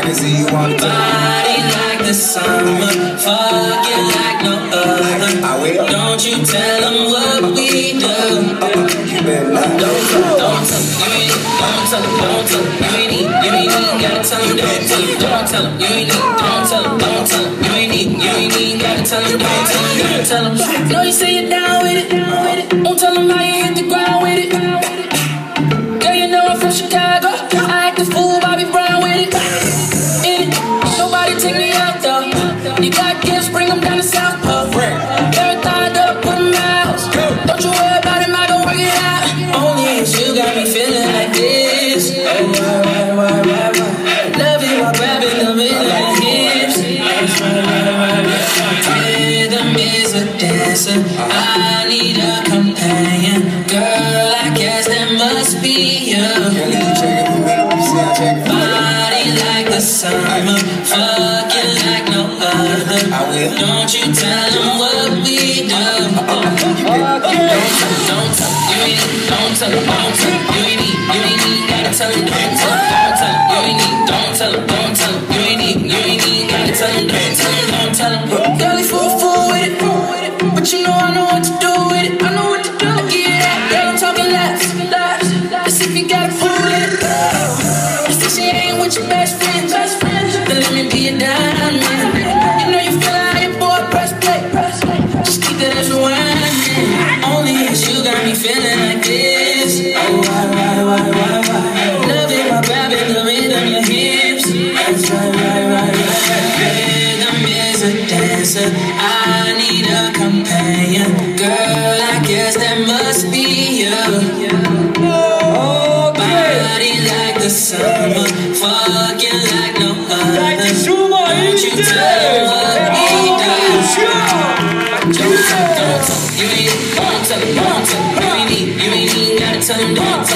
can see you on the body like the summer, fucking like no other. I will. Don't you tell them what we do. You better not. Don't tell them, don't tell them, don't tell them, you ain't need, gotta tell them, don't tell them, you ain't need, don't tell them, you ain't need, gotta tell them, don't tell them. Know you say you're down with it, don't tell them how you hit the ground with it. Girl, you know I'm from Chicago, I act the fool, Bobby Brown with it. In it, nobody take me out though. You got gifts, bring them down to South Pole. Marathon up, put them out. Don't you worry about it, I gon' work it out. Only if you got me feeling like this. Oh, why? Love it while grabbing the middle of the hips. Rhythm is a dancer, I need a companion. Girl, I guess that must be you. Body like the summer, fucking like no other. Don't you tell them what we do. Don't tell them, you ain't need, don't tell them, you ain't need, gotta tell them, don't tell them, you ain't need, don't tell them, you ain't need, gotta tell them, don't tell them. Girl, you fool with it, but you know I know what to do with it. I know what to do. I get it out, girl, I'm talking laps. Let's see if you got a fool in it. I think she ain't with your best friend, then let me be a diamond. You know you feel like your boy, press play. Just keep that as rewinding. Only if you got me feeling like this. Oh, why? Love it while grabbing the rhythm, your hips. That's right. Rhythm is a dancer, I need a companion. Girl, I guess that must be you. Body like the summer, fucking like no other. Don't you tell them what we do. Don't tell them, you ain't need, gotta tell them, don't